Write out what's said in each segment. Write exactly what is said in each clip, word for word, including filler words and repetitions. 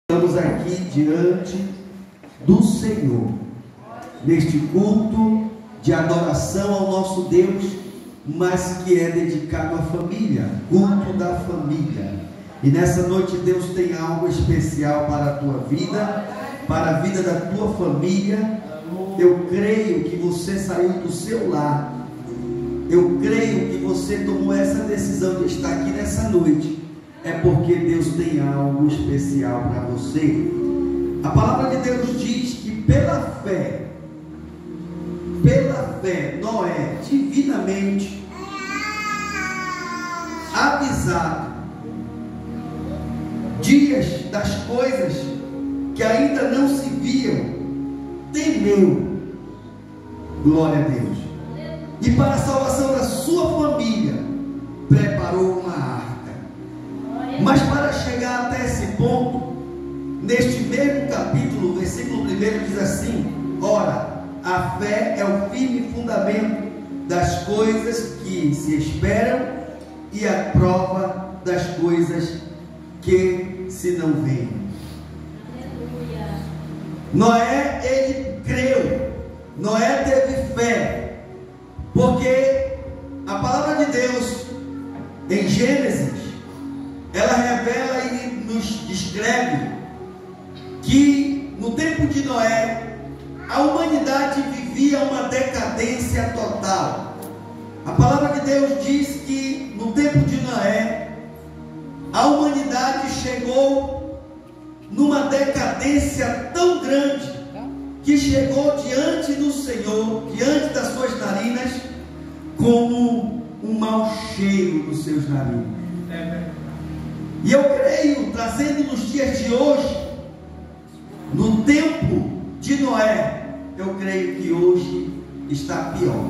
Estamos aqui diante do Senhor, neste culto de adoração ao nosso Deus, mas que é dedicado à família, culto da família. E nessa noite Deus tem algo especial para a tua vida, para a vida da tua família. Eu creio que você saiu do seu lar, eu creio que você tomou essa decisão de estar aqui nessa noite, é porque Deus tem algo especial para você. A palavra de Deus diz que pela fé, pela fé, Noé, divinamente avisado, dias das coisas que ainda não se viam, temeu, glória a Deus, e para a salvação da sua família, preparou uma arca. Mas para chegar até esse ponto, neste mesmo capítulo, versículo primeiro diz assim: ora, a fé é o firme fundamento das coisas que se esperam e a prova das coisas que se não veem. Noé, ele creu, Noé teve fé, porque a palavra de Deus em Gênesis, ela revela e nos descreve que no tempo de Noé a humanidade vivia uma decadência total. A palavra de Deus diz que no tempo de Noé a humanidade chegou numa decadência tão grande que chegou diante do Senhor, diante das suas narinas, como um mau cheiro nos seus narinos. E eu creio, trazendo nos dias de hoje, no tempo de Noé, eu creio que hoje está pior.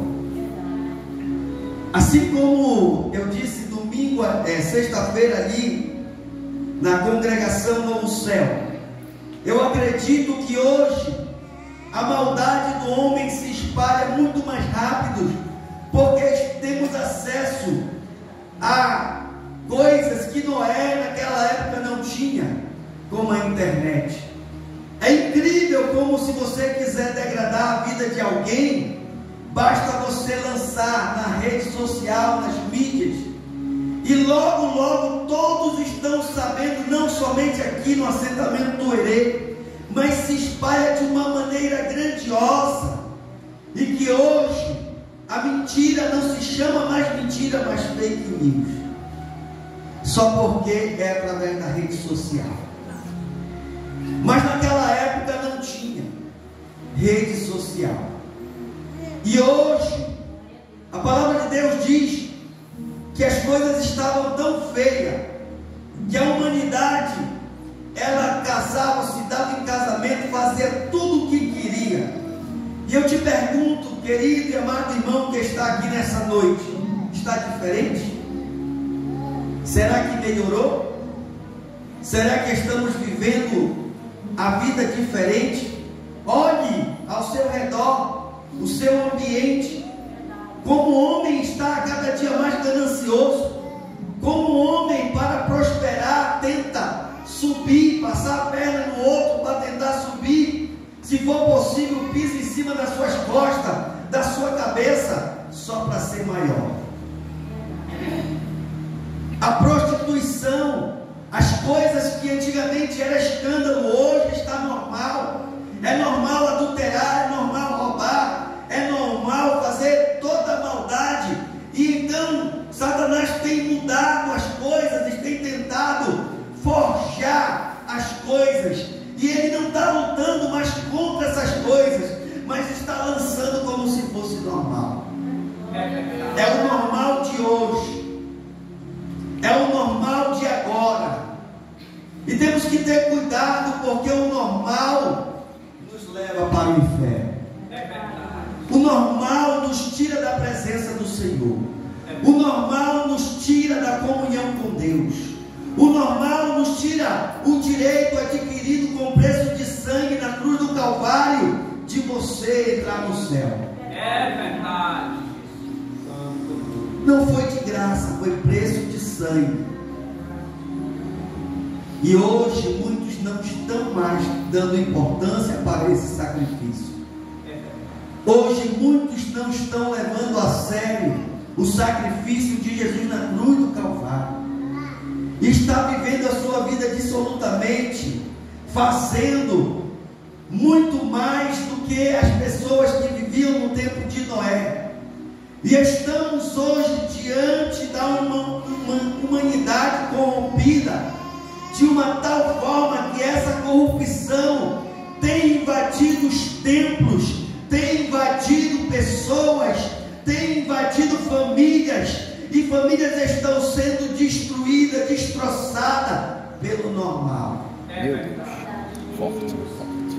Assim como eu disse domingo, é, sexta-feira ali, na congregação Novo Céu, eu acredito que hoje a maldade do homem se espalha muito mais rápido, porque temos acesso a coisas que Noé naquela época não tinha, como a internet. É incrível como, se você quiser degradar a vida de alguém, basta você lançar na rede social, nas mídias, e logo, logo todos estão sabendo, não somente aqui no assentamento do Herê, mas se espalha de uma maneira grandiosa, e que hoje a mentira não se chama mais mentira, mas fake news, só porque é através da rede social. Mas naquela época não tinha rede social, e hoje a palavra de Deus diz que as coisas estavam tão feias, que a humanidade, ela casava, se dava em casamento, fazia tudo o que queria. E eu te pergunto, querido e amado irmão que está aqui nessa noite, está diferente? Será que melhorou? Será que estamos vivendo a vida diferente? Olhe ao seu redor, o seu ambiente, como o homem está a cada dia mais ganancioso, como o homem, para prosperar, tenta subir, passar a perna no outro para tentar subir, se for possível pisa em cima das suas costas, da sua cabeça, só para ser maior. A prostituição, as coisas que antigamente era escândalo, hoje está normal. É normal adulterar, é normal roubar, é normal fazer toda a maldade. E então Satanás tem mudado as coisas, tem tentado forjar as coisas, e ele não está lutando mais contra essas coisas, mas está lançando como se fosse normal. É o normal de hoje, é o normal de agora, e temos que ter cuidado, porque o normal nos leva para o inferno. O normal nos tira da presença do Senhor, o normal nos tira da comunhão com Deus, o normal nos tira o direito adquirido com preço de sangue na cruz do Calvário, de você entrar no céu. É verdade. Não foi de graça, foi preço de sangue. E hoje muitos não estão mais dando importância para esse sacrifício. Hoje muitos não estão levando a sério o sacrifício de Jesus na cruz do Calvário. Está vivendo a sua vida dissolutamente, fazendo muito mais do que as pessoas que viviam no tempo de Noé. E estamos hoje diante da uma, uma humanidade corrompida, de uma tal forma que essa corrupção tem invadido os templos, tem invadido pessoas, tem invadido famílias, e famílias estão sendo destruídas, destroçadas pelo normal. Meu Deus. Forte, forte.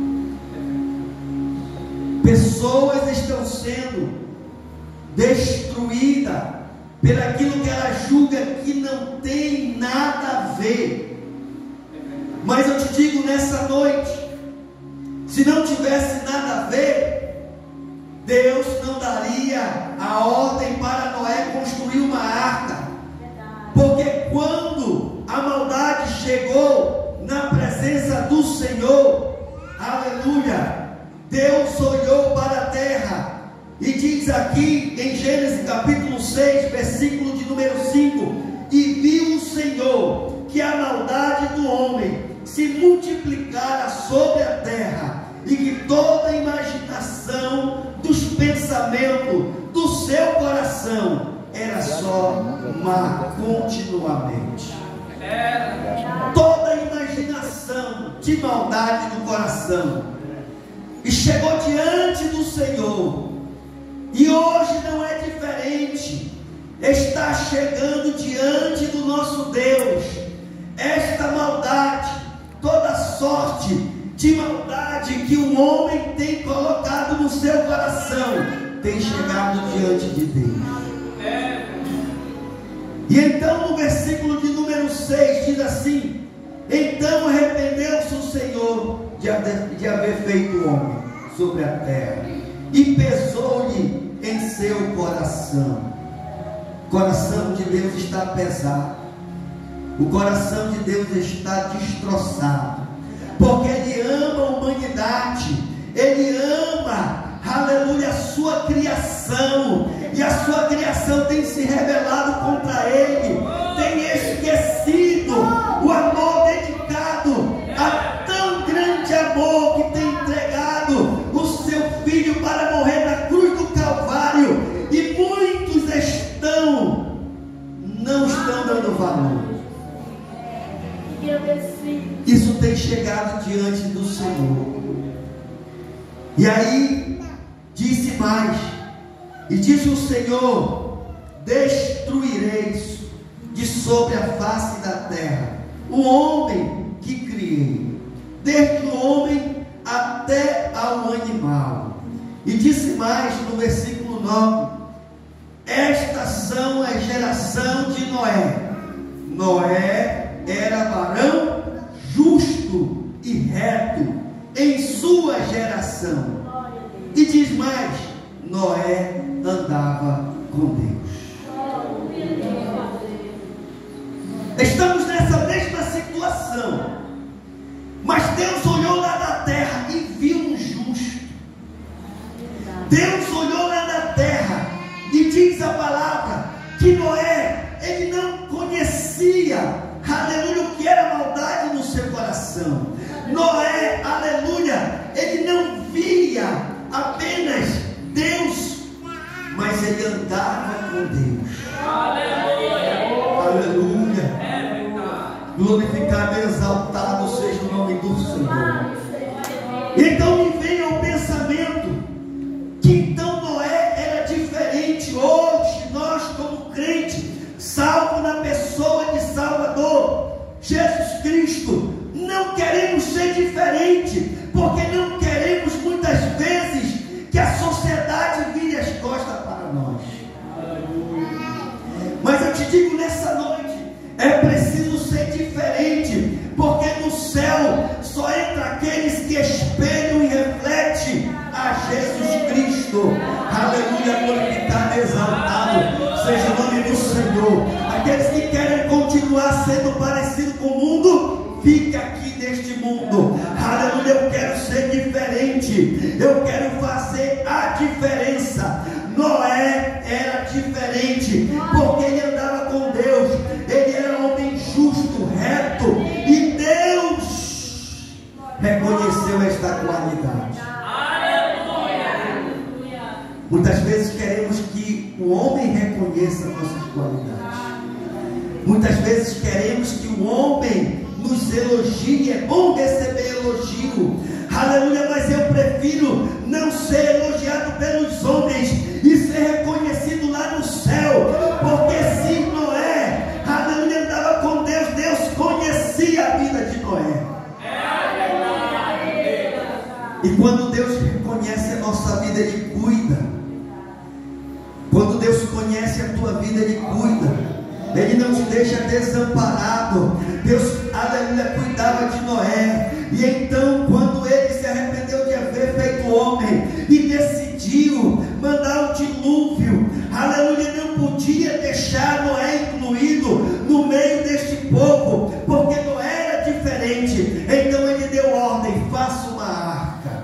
Pessoas estão sendo destruídas por aquilo que ela julga que não tem nada a ver. Mas eu te digo nessa noite, se não tivesse nada a ver, Deus não daria a ordem para Noé construir uma arca. Porque quando a maldade chegou na presença do Senhor, aleluia, Deus olhou para a terra e diz aqui em Gênesis capítulo seis, versículo de número cinco: e viu o Senhor que a maldade do homem se multiplicara sobre a terra, e que toda a imaginação dos pensamentos do seu coração era só má continuamente. Toda a imaginação de maldade do coração. E chegou diante do Senhor. E hoje não é diferente. Está chegando diante do nosso Deus esta maldade, toda sorte de maldade que o homem tem colocado no seu coração, tem chegado diante de Deus. E então no versículo de número seis diz assim: então arrependeu-se o Senhor de haver, de haver feito o homem sobre a terra, e pesou-lhe em seu coração. O coração de Deus está pesado, o coração de Deus está destroçado, porque Ele ama a humanidade, Ele ama, aleluia, a sua criação, e a sua criação tem se rebelado contra Ele, tem esquecido o amor dedicado, a tão grande amor que tem entregado o seu Filho para morrer na cruz do Calvário, e muitos estão, não estão dando valor. Isso tem chegado diante do Senhor. E aí disse mais, e disse o Senhor: destruireis de sobre a face da terra o homem que criei, desde o homem até ao animal. E disse mais no versículo nove: estas são a geração de Noé. Noé era varão justo e reto em sua geração. E diz mais: Noé andava com Deus. Estamos nessa mesma situação, mas Deus olhou lá da terra e viu um justo. Deus olhou lá da terra e diz a palavra que Noé, ele não conhecia, aleluia, o que era maldade no seu coração. Noé, aleluia, ele não via apenas Deus, mas ele andava com Deus. Aleluia, aleluia. Glorificado e exaltado seja o nome do Senhor. Então me vem ao pensamento que então Noé era diferente. Hoje nós, como crentes, salvo na pessoa de Salvador Jesus Cristo, não queremos ser diferente, porque não queremos muitas vezes que a sociedade vire as costas para nós. Mas eu te digo nessa noite, é preciso ser diferente, porque no céu só entra aqueles que espelham e refletem a Jesus Cristo. Aleluia, glorificado, exaltado seja o nome do Senhor. Aqueles que querem continuar sendo parecido com o mundo, fique aqui neste mundo. Aleluia, eu quero ser diferente, eu quero fazer a diferença. Noé era diferente, porque ele andava com Deus, ele era um homem justo, reto, e Deus reconheceu esta qualidade. Muitas vezes queremos que o homem reconheça nossas qualidades. Muitas vezes queremos que o homem nos elogie. É bom receber elogio, aleluia, mas eu prefiro não ser elogiado pelos homens e ser reconhecido lá no céu, porque se Noé, aleluia, andava com Deus, Deus conhecia a vida de Noé. E quando Deus reconhece a nossa vida, Ele cuida. Quando Deus conhece a tua vida, Ele cuida. Ele não te deixa desamparado. Deus, aleluia, cuidava de Noé. E então, quando ele se arrependeu de haver feito homem e decidiu mandar um dilúvio, aleluia, não podia deixar Noé incluído no meio deste povo, porque Noé era diferente. Então ele deu ordem: faça uma arca.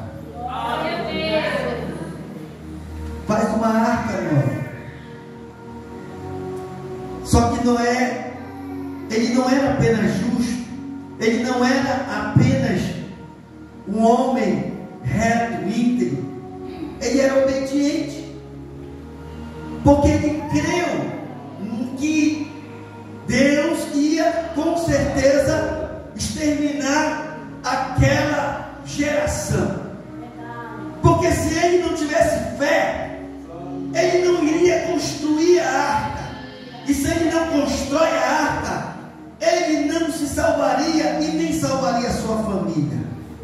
Faz uma arca, Noé. Só que Noé, ele não era apenas justo, ele não era apenas um homem reto, íntegro, ele era obediente, porque ele creu que Deus ia com certeza exterminar aquela geração, porque se ele não tivesse fé, ele não iria construir a arca. E se ele não constrói a arca, ele não se salvaria e nem salvaria a sua família.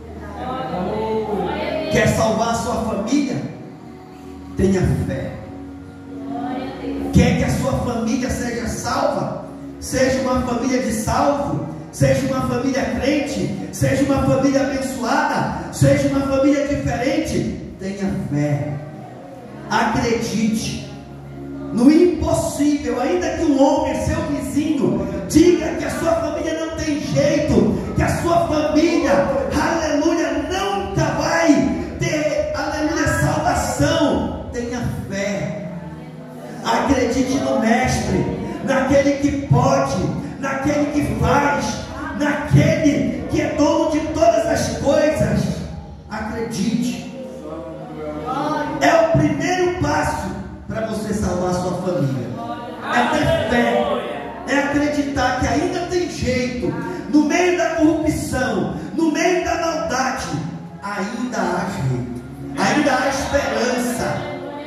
Quer salvar a sua família? Tenha fé. Quer que a sua família seja salva? Seja uma família de salvo, seja uma família crente, seja uma família abençoada, seja uma família diferente. Tenha fé. Acredite no impossível, ainda que um homem, seu vizinho, diga que a sua família não tem jeito, que a sua família, aleluia, nunca vai ter, aleluia, salvação. Tenha fé. Acredite no Mestre, naquele que pode, naquele que faz, naquele que é dono de todas as coisas. Acredite. É o primeiro passo para você salvar a sua família. É ter fé, é acreditar que ainda tem jeito, no meio da corrupção, no meio da maldade, ainda há jeito, ainda há esperança.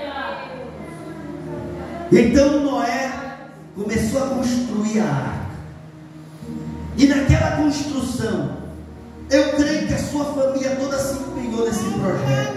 Então Noé começou a construir a arca, e naquela construção, eu creio que a sua família toda se empenhou nesse projeto.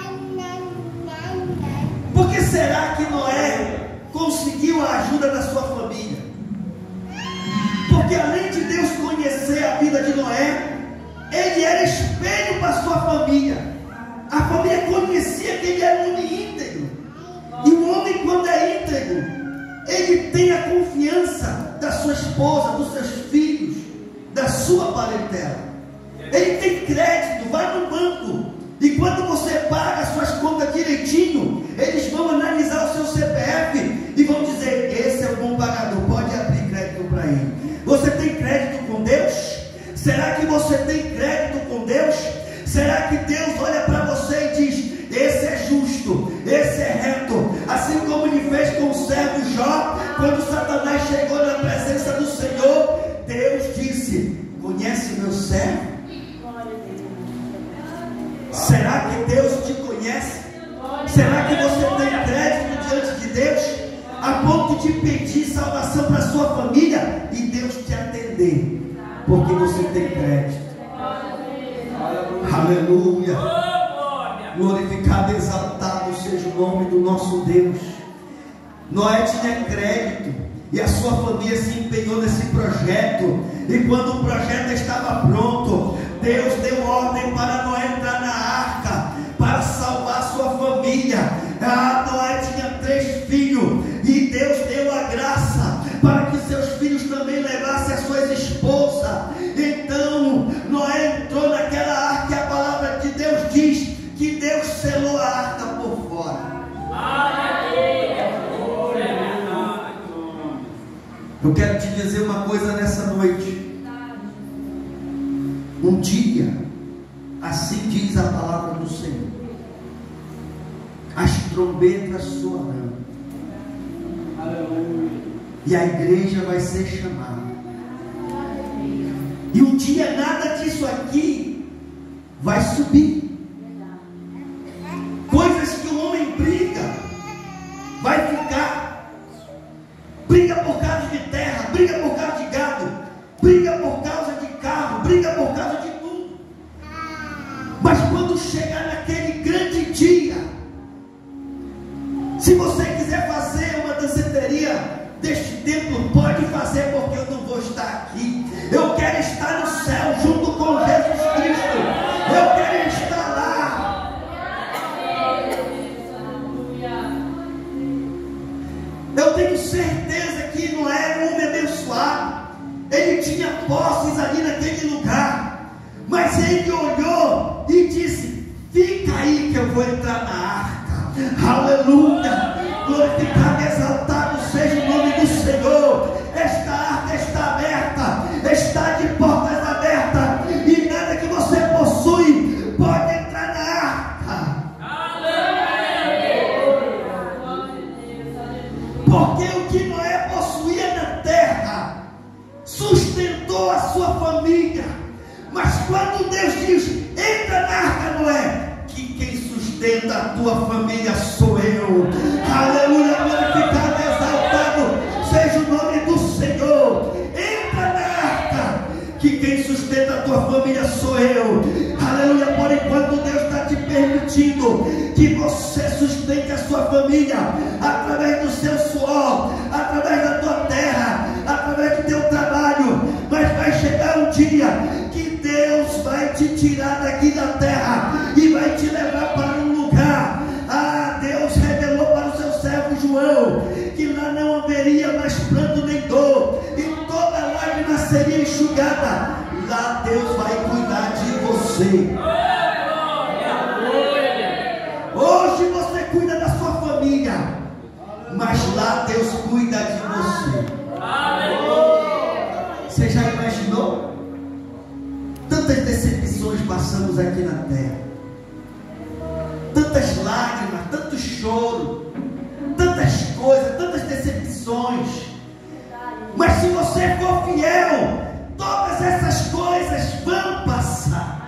Por que será que Noé conseguiu a ajuda da sua família? Porque além de Deus conhecer a vida de Noé, ele era espelho para a sua família. A família conhecia que ele era um homem íntegro. E o homem, quando é íntegro, ele tem a confiança da sua esposa, dos seus filhos, da sua parentela. Ele tem crédito, vai no banco. E quando você paga as suas contas direitinho, eles vão analisar o seu C P F e vão dizer: esse é o bom pagador, pode abrir crédito para ele. Você tem crédito com Deus? Será que você tem crédito com Deus? Será que Deus olha para você e diz: esse é justo, esse é reto? Assim como ele fez com o servo Jó, quando Satanás chegou na presença do Senhor, Deus disse: conhece meu servo? Será que Deus te conhece? Será que você tem crédito diante de Deus, a ponto de pedir salvação para a sua família e Deus te atender, porque você tem crédito? Aleluia! Glorificado e exaltado seja o nome do nosso Deus. Noé tinha crédito e a sua família se empenhou nesse projeto, e quando o projeto estava pronto, Deus deu ordem para Noé entrar na arca, para salvar a sua família. Ah, Noé tinha três filhos, e Deus deu a graça para que seus filhos também levassem as suas esposas. Então Noé entrou naquela Eu quero te dizer uma coisa nessa noite. Um dia, assim diz a palavra do Senhor, as trombetas soarão, e a igreja vai ser chamada. E um dia nada disso aqui vai subir. Coisas que o homem briga, vai ficar. Briga por causa de terra, briga por causa de gado, briga por causa de carro, briga por causa de tudo. Mas quando chegar naquele grande dia, se você quiser fazer uma danceteria deste templo, pode fazer, porque eu não vou estar aqui. Eu quero estar no céu junto com Jesus Cristo. Eu quero estar lá. Eu tenho certeza que Noé era um homem abençoado. Ele tinha posses ali naquele lugar, mas ele olhou e disse: fica aí que eu vou entrar na arca. Aleluia, glorificado e exaltado seja o nome do Senhor. Esta arca está aberta, está de portas abertas, e nada que você possui pode entrar na arca. Porque o que Noé possuía na terra sustentou a sua família. Mas quando Deus diz: entra na arca, Noé, que quem sustenta a tua família sou eu. Aleluia, glorificado e exaltado seja o nome do Senhor. Entra na arca, que quem sustenta a tua família sou eu. Aleluia, por enquanto Deus está te permitindo que você sustente a sua família através do seu suor, através da tua terra, através do teu trabalho. Mas vai chegar um dia que Deus vai te tirar daqui da terra e vai te levar para um lugar. Ah, Deus revelou para o seu servo João que lá não haveria mais pranto nem dor, e toda lágrima seria enxugada. Lá Deus vai cuidar de você. Hoje você cuida da sua família, mas lá Deus cuida de você. Você já imaginou? Tantas decepções passamos aqui na terra, tantas lágrimas, tanto choro, tantas coisas, tantas decepções. Mas se você for fiel, todas essas coisas vão passar.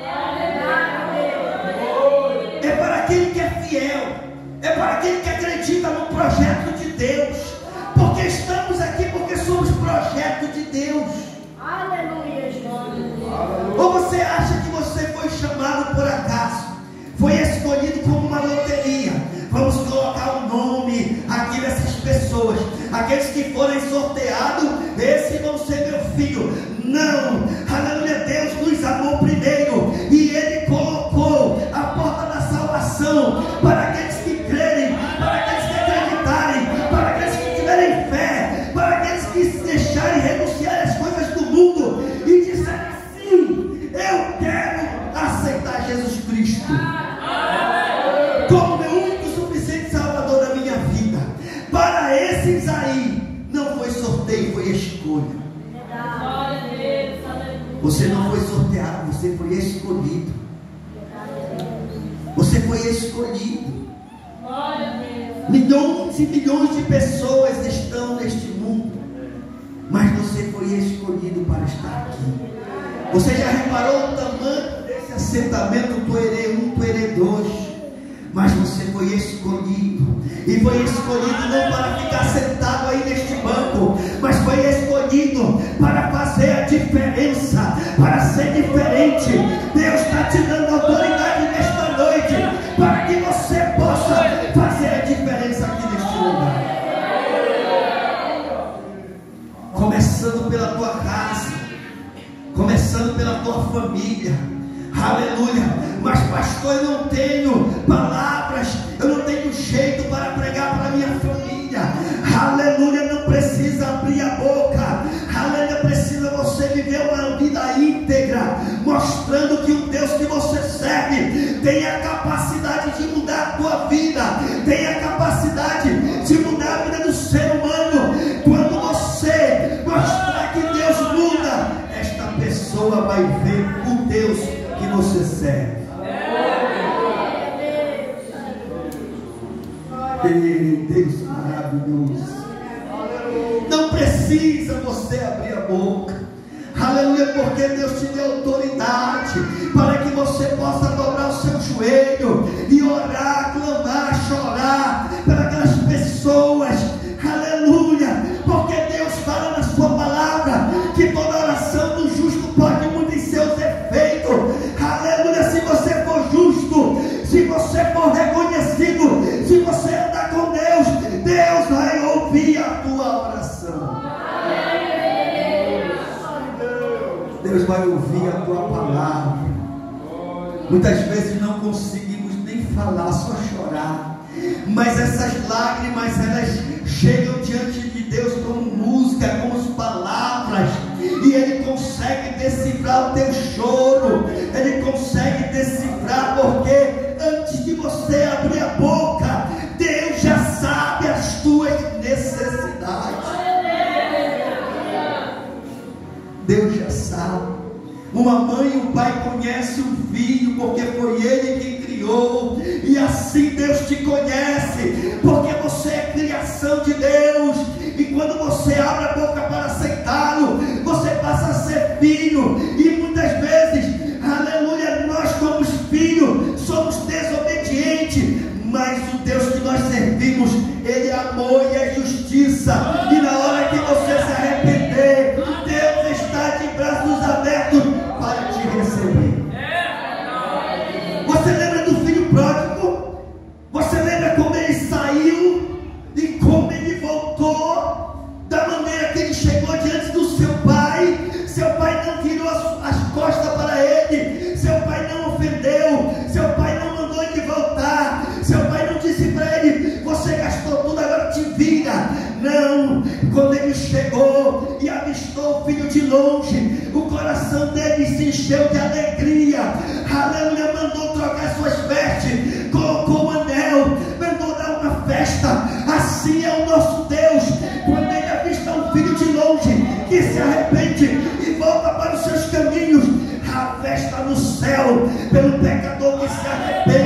É para aquele que é fiel, é para aquele que acredita no projeto de Deus. Porque estamos aqui porque somos projeto de Deus. Aleluia, Jesus. Ou você acha que você foi chamado por acaso? Foi escolhido como uma loteria. Vamos colocar o nome aqui dessas pessoas. Aqueles que forem sorteados, esses vão ser meu filho. Não, aleluia, Deus nos amou primeiro, e Ele colocou a porta da salvação para aqueles que crerem, para aqueles que acreditarem, para aqueles que tiverem fé, para aqueles que se deixarem renunciar às coisas do mundo e disserem assim: eu quero aceitar Jesus Cristo como meu único e suficiente Salvador da minha vida. Para esses aí não foi sorteio, foi escolha. Você não foi sorteado, você foi escolhido. Você foi escolhido. Milhões e milhões de pessoas estão neste mundo, mas você foi escolhido para estar aqui. Você já reparou o tamanho desse assentamento Tuerê um, Tuerê dois? Mas você foi escolhido, e foi escolhido não para ficar sentado aí neste banco, mas foi escolhido para fazer a diferença, para ser diferente. Deus está te dando autoridade nesta noite para que você possa fazer a diferença aqui neste lugar. Começando pela tua casa, começando pela tua família. Aleluia. Mas pastor, eu não tenho palavras, eu não tenho jeito para pregar para a minha família. Aleluia, não precisa abrir a boca. Aleluia, precisa você viver uma vida íntegra, mostrando que o Deus que você serve tem a capacidade de mudar a tua vida, tem a capacidade de mudar a vida do ser humano. Quando você Ei, Deus maravilhoso. Não precisa você abrir a boca. Aleluia, porque Deus te deu autoridade para que você possa dobrar o seu joelho e orar, clamar, chorar para aquelas pessoas. Aleluia, porque Deus fala na sua palavra que toda oração do justo pode muito em seus efeitos. Aleluia, se você for justo, se você for reconhecido, se você andar com Deus, Deus vai ouvir a tua oração. Deus vai ouvir a tua palavra. Muitas vezes não conseguimos nem falar, só chorar. Mas essas lágrimas, elas chegam diante de Deus como música, como palavras. E Ele consegue decifrar o teu choro. Ele consegue decifrar, porque antes de você abrir a boca, Deus já sabe as tuas necessidades. Deus já sabe. Uma mãe e um pai conhecem um filho, porque foi ele quem criou. E assim Deus te conhece, porque você é criação de Deus. E quando você abre a boca para aceitá-lo, você passa a ser filho. E muitas vezes, aleluia, nós como filhos somos desobedientes, mas o Deus que nós servimos, Ele é amor e é justiça. E na hora que você se arrepender, Deus está de braços abertos para te receber. Você lembra do filho pródigo? Você lembra como ele saiu e como ele voltou? Da maneira que ele chegou diante do seu pai. Seu pai não virou as, as costas para ele. Seu pai não ofendeu. Seu pai não mandou ele voltar. Seu pai não disse para ele: você gastou tudo, agora te vira. Não. Quando ele chegou e avistou o filho de longe, o coração dele se encheu de alegria. Aleluia, mandou trocar suas vestes, colocou um anel, mandou dar uma festa. Assim é o nosso Deus. Quando ele avista um filho de longe que se arrepende e volta para os seus caminhos, há festa no céu pelo pecador que se arrepende.